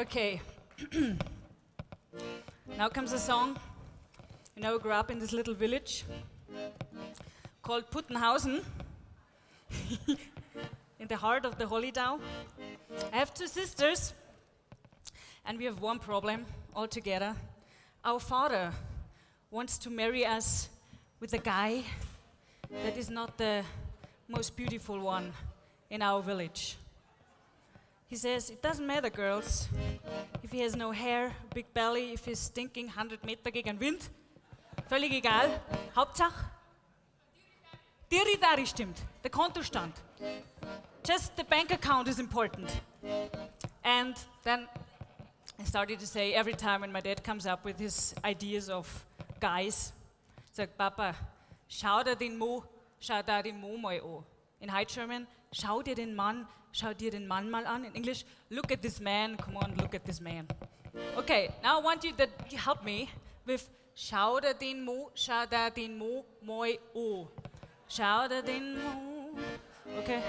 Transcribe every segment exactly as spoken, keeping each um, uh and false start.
Okay. Now comes a song. You know, I grew up in this little village called Puttenhausen, in the heart of the Hollydow. I have two sisters, and we have one problem altogether. Our father wants to marry us with a guy that is not the most beautiful one in our village. He says, it doesn't matter, girls, if he has no hair, big belly, if he's stinking hundred Meter gegen Wind. Völlig egal. Hauptsache, Diridari stimmt, der Kontostand. Just the bank account is important. And then I started to say every time when my dad comes up with his ideas of guys, sagt Papa, schau dir den Mo, schau dir den Mo mal an. In High German, schau dir den Mann, schau dir den Mann mal an. In English, look at this man, come on, look at this man. Okay, now I want you that you help me with schau dir den Mo, schau dir den Mo mal an. Schau dir den Mo, okay.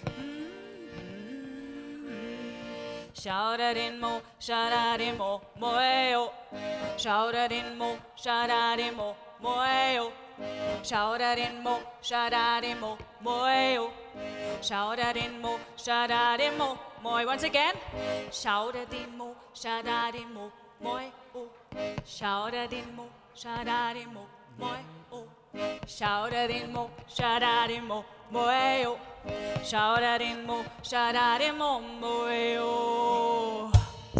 Schau dir den Mo, schau dir den Mo mal an. Schau dir den Mo, schau dir den Mo mal an. Schau dir den Mo, schau dir den Mo mal an. Schau dir den Mo, schau dir den Mo mal. Once again. Schau dir den Mo, schau dir den Mo mal an. Schau dir den Mo, schau dir den Mo mal an. Schau dir den Mo, schau dir den Mo mal an. Schau dir den Mo, schau dir den Mo mal an.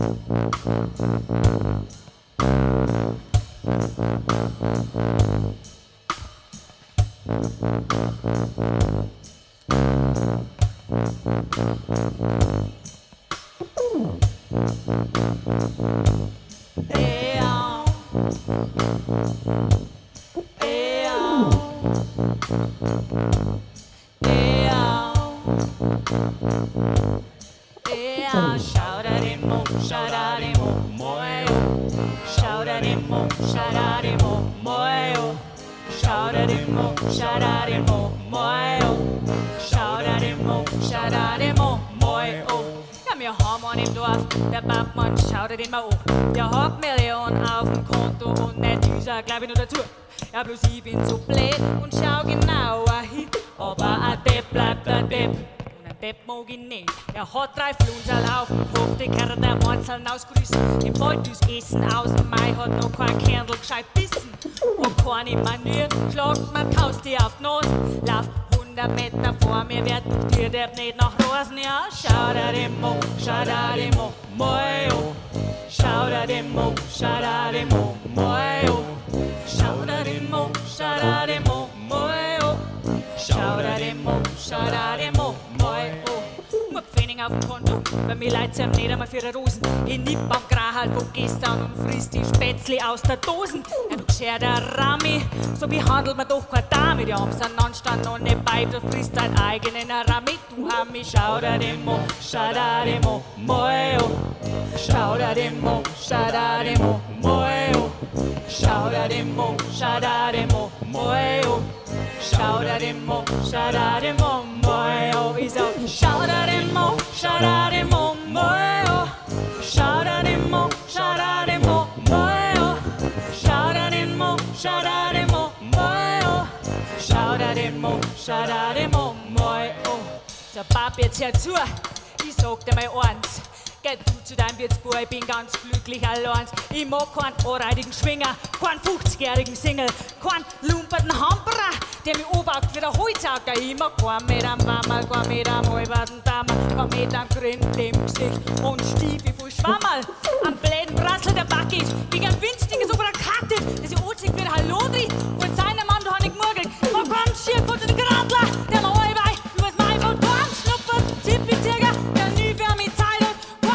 Shout at him, mo, shout at him, mo, moyo. Shout at him, mo, shout at him, mo, moyo. Shout at him, mo, shout at him, mo, moyo. Shout at him, mo, shout at him, mo, moyo. Ja, wir haben einen im Dorf, der Pappmann schaut ihn mal an. Der hat Millionen auf dem Konto und nicht dieser, glaub ich nur dazu. Ja, bloß ich bin so blöd und schau genauer hin. Aber ein Depp bleibt ein Depp. Depp mag ich nicht. Er hat drei Flunserl auf dem Kopf, die Kerl der Morzeln ausgerüstet. Im Wald das Essen aus dem Mai hat noch kein Kernl gescheit bissen. Und keine Manier, schlagt mir Haustier auf die Nase. Lauft hundert Meter vor mir, wer tut dir der nicht nach Rosen? Ja, schau dir den Mo, schau dir den Mo, moi, oh. Schau dir den Mo, schau dir den Mo, moi, oh. Schau dir den Mo, schau dir den Mo, moi, oh. Schau dir den Mo, schau dir den Mo, moi, oh. Nur Pfennig auf dem Konto, bei mir leidt's ja nicht einmal für die Rosen. Ich nipp am Grahal von gestern und frisst die Spätzli aus der Dosen. Ja, du gescherter Rami, so behandelt man doch keine Dame. Die haben's einen Anstand noch nicht bei, du frisst deinen eigenen Rami. Du Hami, schau dir den Mo, schau dir den Mo, moi, oh. Schau dir den Mo, schau dir den Mo, moi, oh. Schau dir den Mo, schau dir den Mo, moi, oh. Schau dir den Mo, schau dir den Mo, moi, oh. Ich sag, schau dir den Mo, schau dir den Mo, moi, oh. Schau dir den Mo, schau dir den Mo, moi, oh. Schau dir den Mo, schau dir den Mo, moi, oh. Schau dir den Mo, schau dir den Mo, moi, oh. So, Pap, jetzt hör zu, ich sag dir mal eins. Geh du zu deinem Wirtsbub, ich bin ganz glücklich allein. Ich mag keinen anreidigen Schwinger, keinen fünfzigjährigen Single, keinen lumperten Hamperer, der mich anbaut wie der Holzhacker. Ich mag keinen mit einem Wammerl, keinen mit einem halberten Dammerl, keinen mit einem Grind im Gesicht und Stiefel voll Schwammerl. Am bläden Brassel der Backe ist, wie ein Windstinge so eine Karte, dass ich anzieht wie ein Hallodri, von seinem Mann, da hab ich gemurgelt. Man kommt schief unter den Gradler, der mir allweil übers Mai von Korn schnuppert, Zippelzirger, der nie für mich Zeit hat.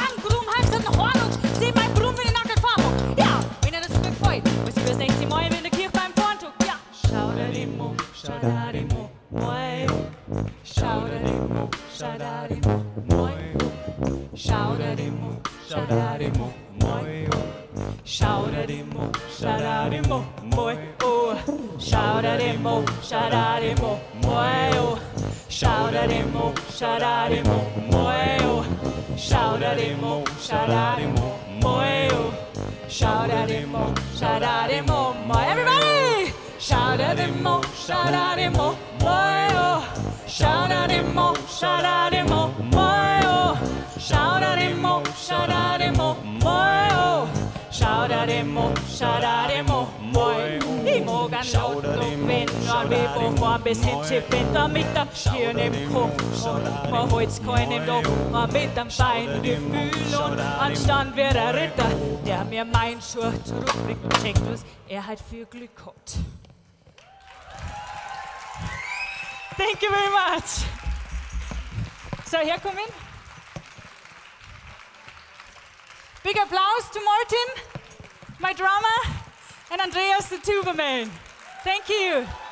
Seh mein Brumm, wenn ich nackert fahren mag. Ja, wenn er das so gefällt, muss ich fürs nächste Mal in der Kirche beim Fahren tun. Ja. Schau dir den Mo, schau dir den Mo, moi, oh. Schau dir den Mo, schau dir den Mo, moi, oh. Schau dir den Mo, schau dir den Mo, moi, oh. Schau dir den Mo, schau dir den Mo, moi, oh. Schau dir den Mo, schau dir den Mo, moi, oh. Schau dir den Mo, schau dir den Mo, moi, oh. Shout-a-di-mo, shout-a-di-mo, moi-oh. Shout-a-di-mo, shout-a-di-mo, moi. Everybody! Shout-a-di-mo, shout-a-di-mo, moi-oh. Shout-a-di-mo, shout-a-di-mo, moi-oh. Shout-a-di-mo, shout-a-di-mo, moi-oh. Shout-a-di-mo, shout-a-di-mo, moi. I morgen lort du vinder, vi får fra bis hin til vintermiddag. Hier nehm Kuchen und Holzkoin im Dom. Und mit dem Bein die Fühlung, anstand wir der Ritter, der mir mein Schuh zurückbringt. Checkt es, er hat viel Glück gehabt. Thank you very much. So, herkommen. Big applause to Martin, my drummer, and Andreas, the tuba man. Thank you.